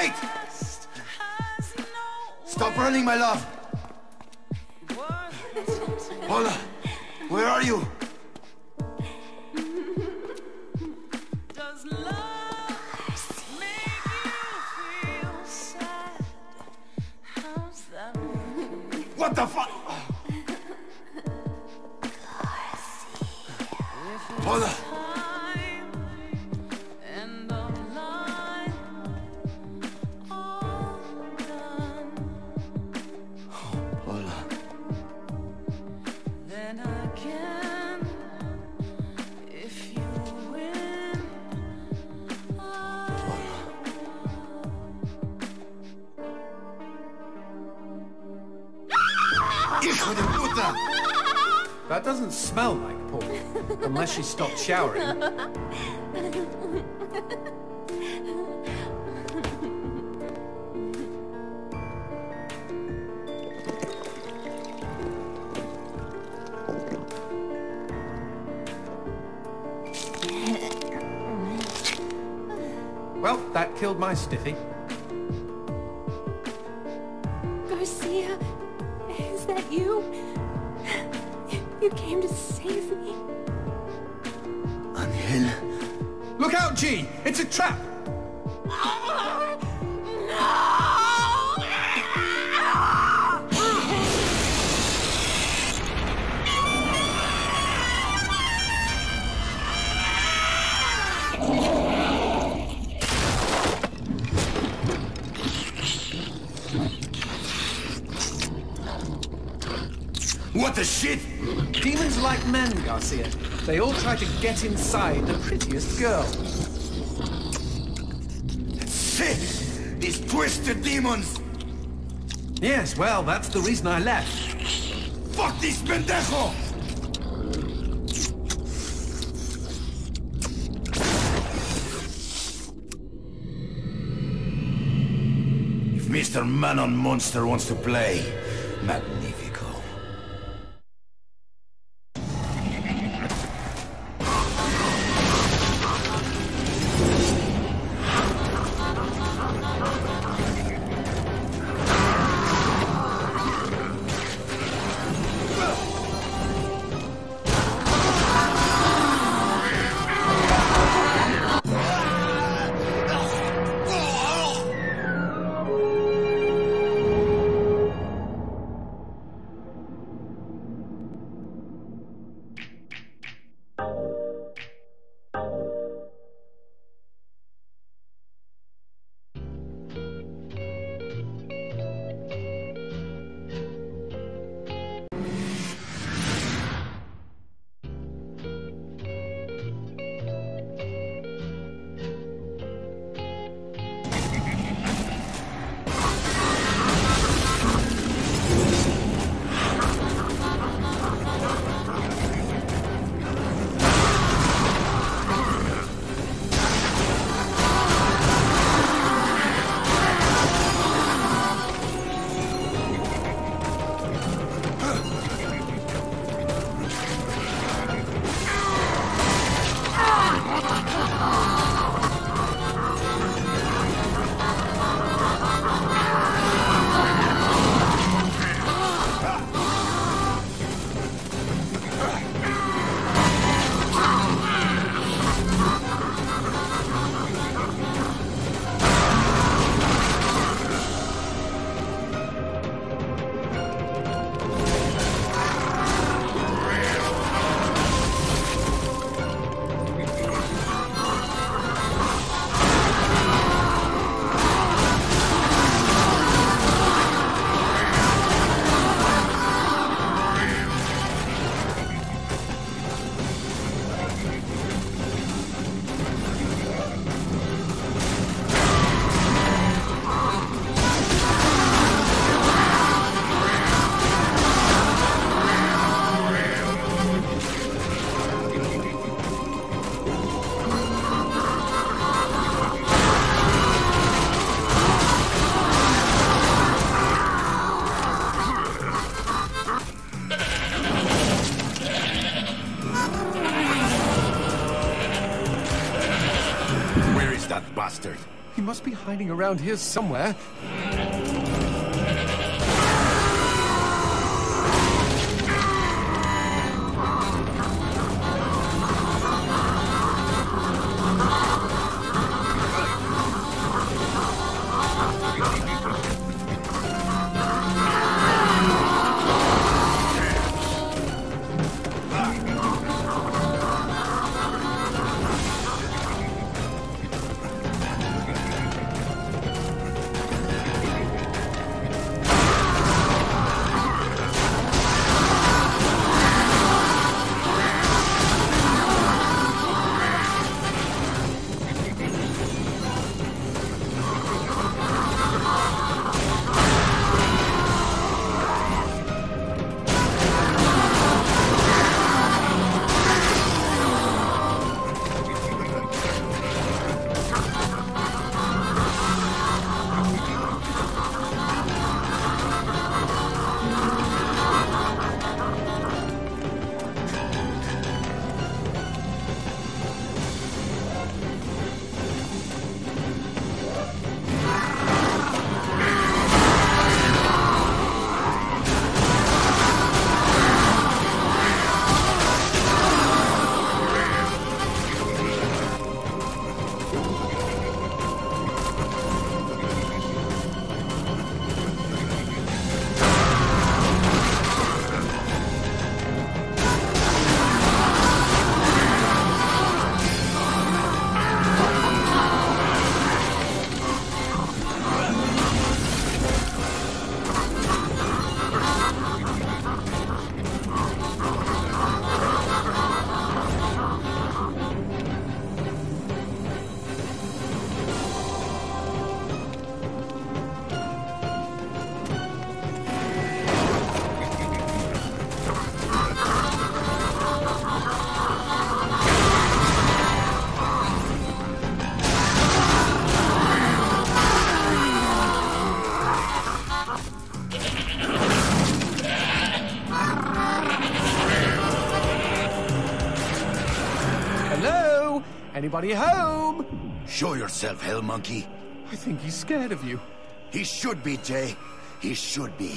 Wait! Stop running, my love! Paula, where are you? What the fuck? Paula! Hijo de puta! That doesn't smell like Paul, unless she stopped showering. Well, that killed my stiffy. Garcia, is that you? You came to save me. Angel. Look out, G! It's a trap! What the shit? Demons like men, Garcia. They all try to get inside the prettiest girl. Shit! These twisted demons! Yes, well, that's the reason I left. Fuck this pendejo! If Mr. Man-on Monster wants to play, magnifico. Bastard. He must be hiding around here somewhere. Anybody home? Show yourself, Hell Monkey. I think he's scared of you. He should be, Jay. He should be.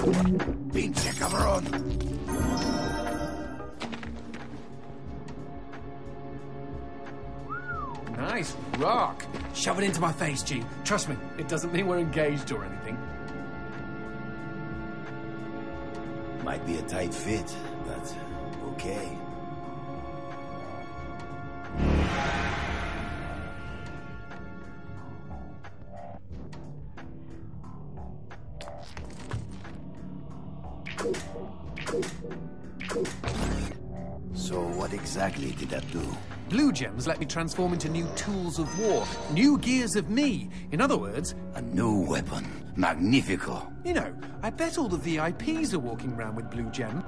Pinche cabrón! Nice rock. Shove it into my face, G. Trust me, it doesn't mean we're engaged or anything. Might be a tight fit, but okay. So what exactly did that do? Blue gems let me transform into new tools of war, new gears of me. In other words, A new weapon. Magnifico. you know, I bet all the VIPs are walking around with blue gem.